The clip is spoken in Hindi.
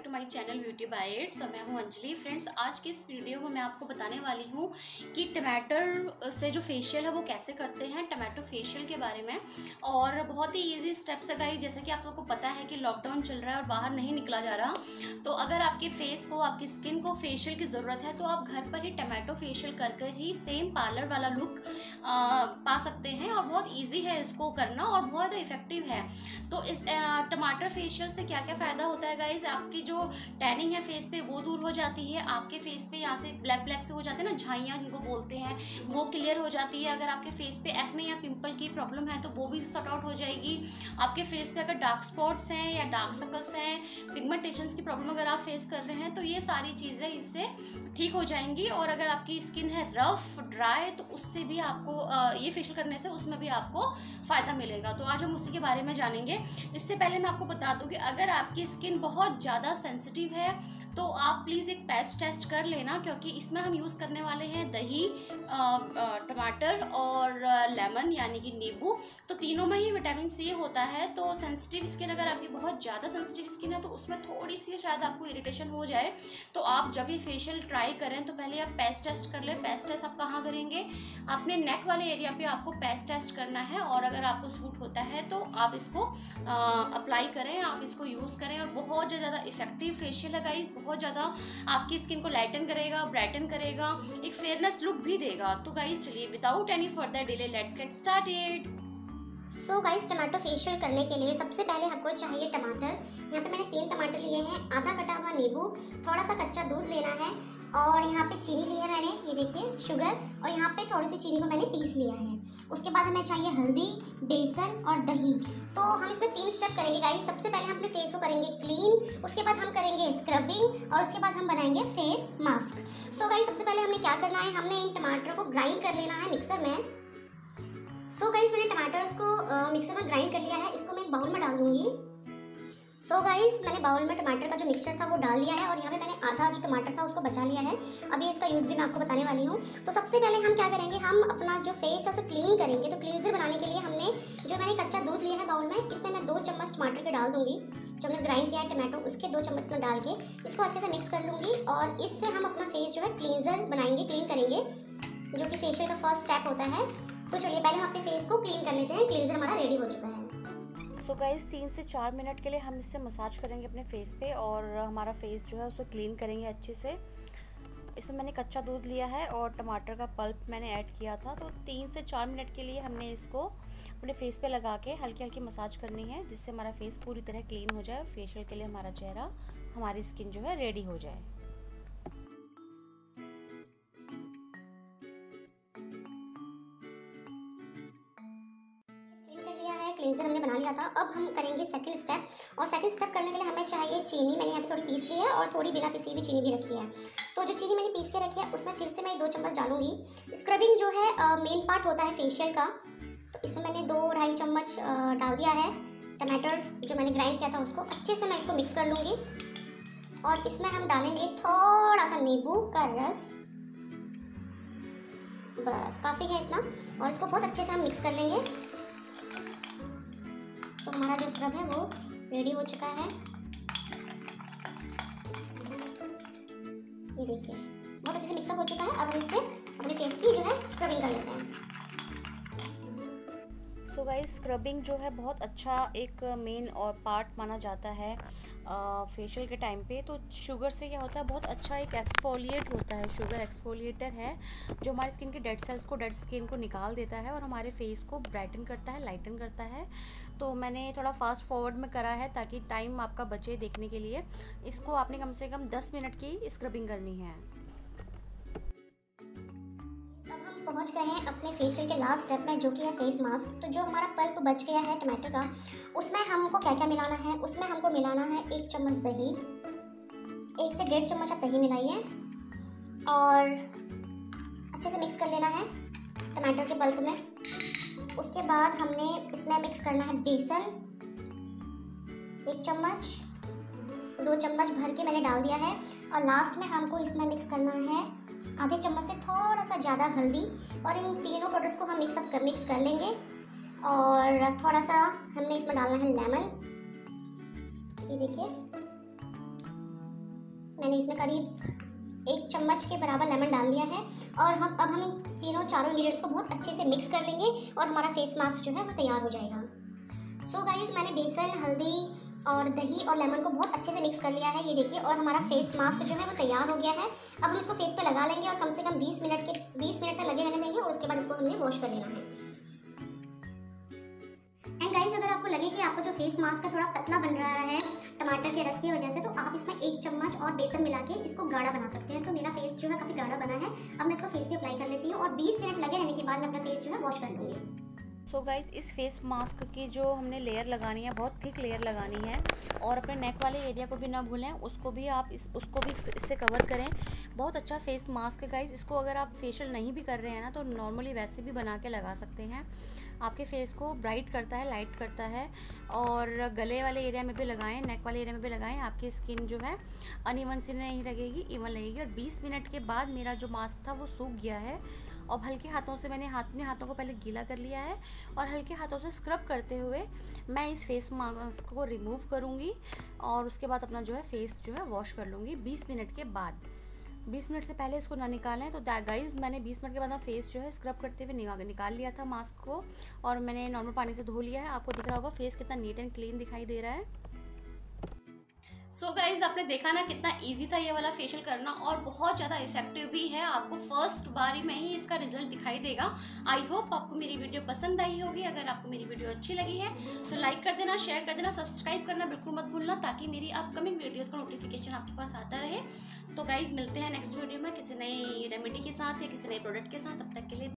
To my channel beauty by its. मैं हूं अंजलि। फ्रेंड्स, आज की इस वीडियो में मैं आपको बताने वाली हूं कि टमाटर से जो फेशियल है वो कैसे करते हैं, टमाटो फेशियल के बारे में। और बहुत ही इजी स्टेप्स है गाइस। जैसे कि आप लोगों को पता है कि लॉकडाउन चल रहा है और बाहर नहीं निकला जा रहा, तो अगर आपके फेस को, आपकी स्किन को फेशियल की ज़रूरत है तो आप घर पर ही टमाटो फेशियल कर ही सेम पार्लर वाला लुक पा सकते हैं। और बहुत ईजी है इसको करना और बहुत इफेक्टिव है। तो इस टमाटर फेशियल से क्या क्या फ़ायदा होता है गाइज, आपकी जो टैनिंग है फेस पे वो दूर हो जाती है। आपके फेस पे यहाँ से ब्लैक ब्लैक से हो जाते हैं ना, झाइयाँ जिनको बोलते हैं, वो क्लियर हो जाती है। अगर आपके फेस पे एक्ने या पिंपल की प्रॉब्लम है तो वो भी सॉर्ट आउट हो जाएगी। आपके फेस पे अगर डार्क स्पॉट्स हैं या डार्क सर्कल्स हैं, पिगमेंटेशंस की प्रॉब्लम अगर आप फेस कर रहे हैं तो ये सारी चीज़ें इससे ठीक हो जाएंगी। और अगर आपकी स्किन है रफ ड्राई तो उससे भी आपको ये फेशियल करने से उसमें भी आपको फ़ायदा मिलेगा। तो आज हम उसी के बारे में जानेंगे। इससे पहले मैं आपको बता दूं कि अगर आपकी स्किन बहुत ज़्यादा सेंसिटिव है तो आप प्लीज़ एक पैच टेस्ट कर लेना, क्योंकि इसमें हम यूज़ करने वाले हैं दही, टमाटर और लेमन यानी कि नींबू। तो तीनों में ही विटामिन सी होता है। तो सेंसिटिव स्किन, अगर आपकी बहुत ज़्यादा सेंसिटिव स्किन है तो उसमें थोड़ी सी शायद आपको इरिटेशन हो जाए। तो आप जब भी फेशियल ट्राई करें तो पहले आप पैच टेस्ट कर लें। पैच टेस्ट आप कहाँ करेंगे? अपने नेक वाले एरिया पे आपको पैच टेस्ट करना है। और अगर आपको सूट होता है तो आप इसको अप्लाई करें, आप इसको यूज़ करें। और बहुत ज़्यादा इफेक्टिव फेशियल है गाइस। बहुत ज़्यादा आपकी स्किन को लाइटन करेगा, ब्राइटन करेगा, एक फेयरनेस लुक भी देगा। तो गाइस चलिए without any further delay let's get started. So guys, tomato facial करने के लिए सबसे पहले हमको चाहिए टमाटर। यहाँ पे मैंने 3 टमाटर लिए हैं, आधा कटा हुआ नींबू, थोड़ा सा कच्चा दूध लेना है, और यहाँ पे चीनी ली है मैंने, ये देखिए शुगर, और यहाँ पे थोड़ी सी चीनी को मैंने पीस लिया है। उसके बाद हमें चाहिए हल्दी, बेसन और दही। तो हम इसमें 3 स्टेप करेंगे गाइस। सबसे पहले हम अपने फेस को करेंगे क्लीन, उसके बाद हम करेंगे स्क्रबिंग, और उसके बाद हम बनाएंगे फेस मास्क। सो गाइस, सबसे पहले हमें क्या करना है, हमने इन टमाटर को ग्राइंड कर लेना है मिक्सर में। सो गाइस, मैंने टमाटर्स को मिक्सर में ग्राइंड कर लिया है। इसको मैं एक बाउल में डाल दूंगी। सो गाइस, मैंने बाउल में टमाटर का जो मिक्सचर था वो डाल लिया है, और यहाँ पे मैंने आधा जो टमाटर था उसको बचा लिया है। अभी इसका यूज़ भी मैं आपको बताने वाली हूँ। तो सबसे पहले हम क्या करेंगे, हम अपना जो फेस है उसे क्लीन करेंगे। तो क्लींजर बनाने के लिए मैंने कच्चा दूध लिया है बाउल में, इसमें मैं 2 चम्मच टमाटर के डाल दूंगी। जो हमने ग्राइंड किया है टमाटो, उसके 2 चम्मच में डाल के इसको अच्छे से मिक्स कर लूँगी। और इससे हम अपना फेस जो है क्लींजर बनाएंगे, क्लीन करेंगे, जो कि फेशियल का फर्स्ट स्टेप होता है। तो चलिए पहले हम अपने फेस को क्लीन कर लेते हैं। क्लींजर हमारा रेडी हो चुका है। सो गाइस, 3 से 4 मिनट के लिए हम इससे मसाज करेंगे अपने फेस पे, और हमारा फेस जो है उसको क्लीन करेंगे अच्छे से। इसमें मैंने कच्चा दूध लिया है और टमाटर का पल्प मैंने ऐड किया था। तो 3 से 4 मिनट के लिए हमने इसको अपने फेस पे लगा के हल्की हल्की मसाज करनी है, जिससे हमारा फेस पूरी तरह क्लीन हो जाए और फेशियल के लिए हमारा चेहरा, हमारी स्किन जो है रेडी हो जाए। क्लींजर हमने बना लिया था। अब हम करेंगे सेकंड स्टेप, और सेकंड स्टेप करने के लिए हमें चाहिए चीनी। मैंने यहाँ पे थोड़ी पीस ली है और थोड़ी बिना पीसी हुई चीनी भी रखी है। तो जो चीनी मैंने पीस के रखी है उसमें फिर से मैं 2 चम्मच डालूंगी। स्क्रबिंग जो है मेन पार्ट होता है फेशियल का, तो इसमें मैंने 2-2.5 चम्मच डाल दिया है। टमाटर जो मैंने ग्राइंड किया था उसको अच्छे से मैं इसको मिक्स कर लूँगी। और इसमें हम डालेंगे थोड़ा सा नींबू का रस, बस काफ़ी है इतना। और इसको बहुत अच्छे से हम मिक्स कर लेंगे। तो हमारा जो स्क्रब है वो रेडी हो चुका है। ये देखिए बहुत अच्छे से मिक्सअप हो चुका है। अब हम इससे अपने फेस की जो है स्क्रबिंग कर लेते हैं। सो गाइस, स्क्रबिंग जो है बहुत अच्छा एक मेन और पार्ट माना जाता है फेशियल के टाइम पे। तो शुगर से क्या होता है, बहुत अच्छा एक एक्सफोलिएट होता है। शुगर एक्सफोलिएटर है जो हमारी स्किन के डेड सेल्स को, डेड स्किन को निकाल देता है और हमारे फेस को ब्राइटन करता है, लाइटन करता है। तो मैंने थोड़ा फास्ट फॉरवर्ड में करा है ताकि टाइम आपका बचे देखने के लिए। इसको आपने कम से कम 10 मिनट की स्क्रबिंग करनी है। पहुंच गए हैं अपने फेशियल के लास्ट स्टेप में, जो कि है फेस मास्क। तो जो हमारा पल्प बच गया है टमाटर का, उसमें हमको क्या क्या मिलाना है, उसमें हमको मिलाना है 1 चम्मच दही, 1 से 1.5 चम्मच आप दही मिलाइए, और अच्छे से मिक्स कर लेना है टमाटर के पल्प में। उसके बाद हमने इसमें मिक्स करना है बेसन, 1 चम्मच, 2 चम्मच भर के मैंने डाल दिया है। और लास्ट में हमको इसमें मिक्स करना है आधे चम्मच से थोड़ा सा ज़्यादा हल्दी। और इन तीनों पाउडर्स को हम मिक्स कर लेंगे। और थोड़ा सा हमने इसमें डालना है लेमन, ये देखिए। मैंने इसमें करीब 1 चम्मच के बराबर लेमन डाल दिया है और अब हम इन तीनों चारों इंग्रेडिएंट्स को बहुत अच्छे से मिक्स कर लेंगे और हमारा फेस मास्क जो है वो तैयार हो जाएगा। सो गाइस, मैंने बेसन, हल्दी और दही और लेमन को बहुत अच्छे से मिक्स कर लिया है, ये देखिए, और हमारा फेस मास्क जो है वो तैयार हो गया है। अब हम इसको फेस पे लगा लेंगे और कम से कम 20 मिनट तक लगे रहने देंगे और उसके बाद इसको हमने वॉश कर लेना है। एंड गाइस, अगर आपको लगे कि आपका जो फेस मास्क का थोड़ा पतला बन रहा है टमाटर के रस की वजह से, तो आप इसमें 1 चम्मच और बेसन मिला के इसको गाढ़ा बना सकते हैं। तो मेरा फेस जो है काफ़ी गाढ़ा बना है। अब मैं इसको फेस पे अप्लाई कर लेती हूँ और 20 मिनट लगे रहने के बाद मैं अपना फेस जो है वॉश कर लूँगी। सो गाइस, इस फेस मास्क की जो हमने लेयर लगानी है, बहुत थिक लेयर लगानी है और अपने नेक वाले एरिया को भी ना भूलें, उसको भी इससे कवर करें। बहुत अच्छा फेस मास्क है गाइस। इसको अगर आप फेशियल नहीं भी कर रहे हैं ना, तो नॉर्मली वैसे भी बना के लगा सकते हैं। आपके फेस को ब्राइट करता है, लाइट करता है। और गले वाले एरिया में भी लगाएं, नेक वाले एरिया में भी लगाएं। आपकी स्किन जो है अनइवन सी नहीं लगेगी, इवन लगेगी। और 20 मिनट के बाद मेरा जो मास्क था वो सूख गया है और हल्के हाथों से मैंने अपने हाथों को पहले गीला कर लिया है और हल्के हाथों से स्क्रब करते हुए मैं इस फेस मास्क को रिमूव करूँगी और उसके बाद अपना जो है फेस जो है वॉश कर लूँगी 20 मिनट के बाद। 20 मिनट से पहले इसको ना निकालें। तो गाइस, मैंने 20 मिनट के बाद फेस जो है स्क्रब करते हुए निकाल लिया था मास्क को और मैंने नॉर्मल पानी से धो लिया है। आपको दिख रहा होगा फेस कितना नीट एंड क्लीन दिखाई दे रहा है। सो गाइज, आपने देखा ना कितना इजी था ये वाला फेशियल करना और बहुत ज़्यादा इफेक्टिव भी है। आपको फर्स्ट बारी में ही इसका रिजल्ट दिखाई देगा। आई होप आपको मेरी वीडियो पसंद आई होगी। अगर आपको मेरी वीडियो अच्छी लगी है तो लाइक कर देना, शेयर कर देना, सब्सक्राइब करना बिल्कुल मत भूलना, ताकि मेरी अपकमिंग वीडियोस का नोटिफिकेशन आपके पास आता रहे। तो गाइज, मिलते हैं नेक्स्ट वीडियो में किसी नई रेमेडी के साथ या किसी नए प्रोडक्ट के साथ। तब तक के लिए